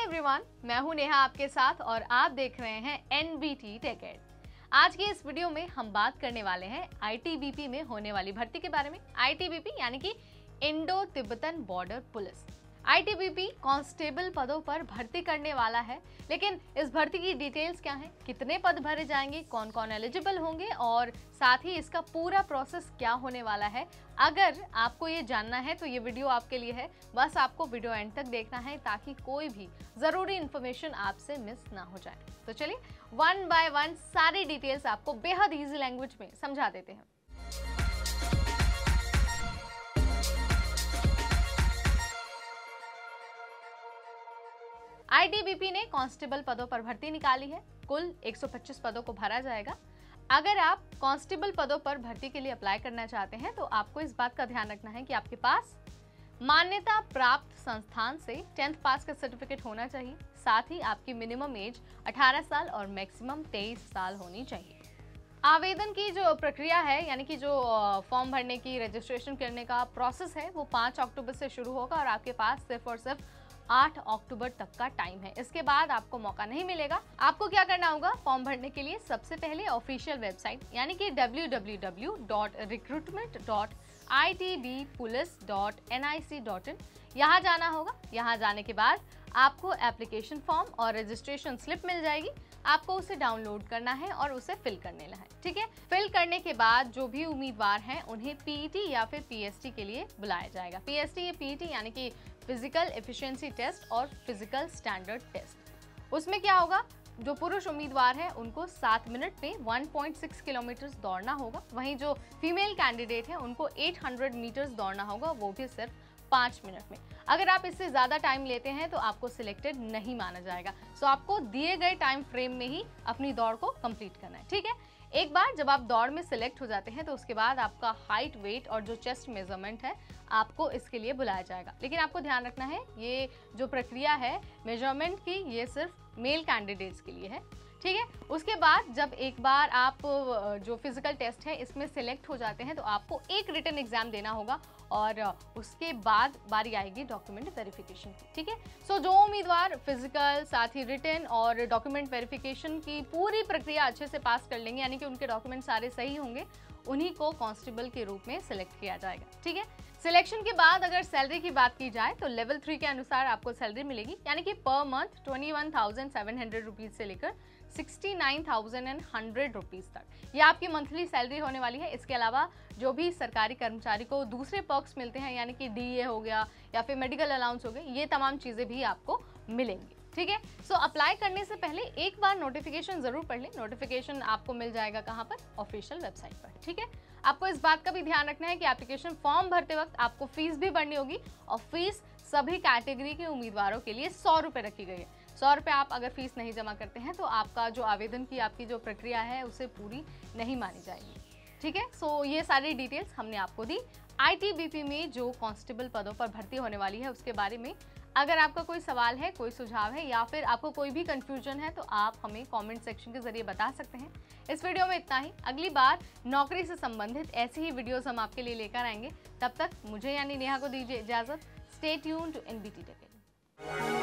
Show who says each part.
Speaker 1: Everyone, मैं हूं नेहा आपके साथ और आप देख रहे हैं एनबीटी टेकेड। आज की इस वीडियो में हम बात करने वाले हैं आईटीबीपी में होने वाली भर्ती के बारे में। आईटीबीपी यानी कि Indo Tibetan border police. ITBP constable पदों पर भर्ती करने वाला है, लेकिन इस भर्ती की डिटेल्स क्या हैं, कितने पद भरे जाएंगे, कौन कौन एलिजिबल होंगे और साथ ही इसका पूरा प्रोसेस क्या होने वाला है। अगर आपको ये जानना है तो ये वीडियो आपके लिए है। बस आपको वीडियो एंड तक देखना है ताकि कोई भी जरूरी इंफॉर्मेशन आपसे मिस ना हो जाए। तो चलिए वन बाय वन सारी डिटेल्स आपको बेहद इजी लैंग्वेज में समझा देते हैं। आईटीबीपी ने कांस्टेबल पदों पर भर्ती निकाली है। कुल 125 पदों को भरा जाएगा। अगर आप कांस्टेबल पदों पर भर्ती के लिए अप्लाई करना चाहते हैं तो आपको इस बात का ध्यान रखना है कि आपके पास मान्यता प्राप्त संस्थान से 10th पास का सर्टिफिकेट होना चाहिए। साथ ही आपकी मिनिमम एज 18 साल और मैक्सिमम 23 साल होनी चाहिए। आवेदन की जो प्रक्रिया है यानी कि जो फॉर्म भरने की रजिस्ट्रेशन करने का प्रोसेस है वो 5 अक्टूबर से शुरू होगा और आपके पास सिर्फ और सिर्फ 8 अक्टूबर तक का टाइम है। इसके बाद आपको मौका नहीं मिलेगा। आपको क्या करना होगा फॉर्म भरने के लिए? सबसे पहले ऑफिशियल वेबसाइट यानी कि www.recruitment.itbpolice.nic.in यहाँ जाना होगा। यहाँ जाने के बाद आपको एप्लीकेशन फॉर्म और रजिस्ट्रेशन स्लिप मिल जाएगी। आपको उसे डाउनलोड करना है और उसे फिल करने है। ठीक है, फिल करने के बाद जो भी उम्मीदवार हैं उन्हें पीईटी या फिर पीएसटी के लिए बुलाया जाएगा। पीएसटी या पीईटी यानी कि फिजिकल एफिशिएंसी टेस्ट और फिजिकल स्टैंडर्ड टेस्ट। उसमें क्या होगा, जो पुरुष उम्मीदवार है उनको 7 मिनट में 1.6 किलोमीटर दौड़ना होगा। वहीं जो फीमेल कैंडिडेट है उनको 800 मीटर्स दौड़ना होगा, वो भी सिर्फ 5 मिनट में। अगर आप इससे ज़्यादा टाइम लेते हैं तो आपको सिलेक्टेड नहीं माना जाएगा। सो आपको दिए गए टाइम फ्रेम में ही अपनी दौड़ को कंप्लीट करना है। ठीक है, एक बार जब आप दौड़ में सिलेक्ट हो जाते हैं तो उसके बाद आपका हाइट, वेट और जो चेस्ट मेजरमेंट है आपको इसके लिए बुलाया जाएगा। लेकिन आपको ध्यान रखना है ये जो प्रक्रिया है मेजरमेंट की, ये सिर्फ मेल कैंडिडेट्स के लिए है। ठीक है, उसके बाद जब एक बार आप जो फिजिकल टेस्ट है इसमें सिलेक्ट हो जाते हैं तो आपको एक रिटन एग्जाम देना होगा और उसके बाद बारी आएगी डॉक्यूमेंट वेरिफिकेशन की। ठीक है, सो जो उम्मीदवार फिजिकल साथ ही रिटन और डॉक्यूमेंट वेरिफिकेशन की पूरी प्रक्रिया अच्छे से पास कर लेंगे यानी कि उनके डॉक्यूमेंट सारे सही होंगे, उन्हीं को कांस्टेबल के रूप में सिलेक्ट किया जाएगा। ठीक है, सिलेक्शन के बाद अगर सैलरी की बात की जाए तो लेवल 3 के अनुसार आपको सैलरी मिलेगी यानी कि पर मंथ 21,700 रुपीज से लेकर 69,100 रुपीज तक ये आपकी मंथली सैलरी होने वाली है। इसके अलावा जो भी सरकारी कर्मचारी को दूसरे पर्क्स मिलते हैं यानी कि डीए हो गया या फिर मेडिकल अलाउंस हो गए, ये तमाम चीजें भी आपको मिलेंगी। ठीक है, सो अप्लाई करने से पहले एक बार नोटिफिकेशन जरूर पढ़ लें। नोटिफिकेशन आपको मिल जाएगा कहाँ पर? ऑफिशियल वेबसाइट पर। ठीक है, आपको इस बात का भी ध्यान रखना है कि एप्लीकेशन फॉर्म भरते वक्त आपको फीस भी भरनी होगी और फीस सभी कैटेगरी के उम्मीदवारों के लिए 100 रुपये रखी गई है। 100 रुपये आप अगर फीस नहीं जमा करते हैं तो आपका जो आवेदन की आपकी जो प्रक्रिया है उसे पूरी नहीं मानी जाएगी। ठीक है, सो ये सारी डिटेल्स हमने आपको दी आईटीबीपी में जो कांस्टेबल पदों पर भर्ती होने वाली है उसके बारे में। अगर आपका कोई सवाल है, कोई सुझाव है या फिर आपको कोई भी कंफ्यूजन है तो आप हमें कमेंट सेक्शन के जरिए बता सकते हैं। इस वीडियो में इतना ही। अगली बार नौकरी से संबंधित ऐसी ही वीडियोस हम आपके लिए लेकर आएंगे। तब तक मुझे यानी नेहा को दीजिए इजाजत। Stay tuned to NBT टेकेड।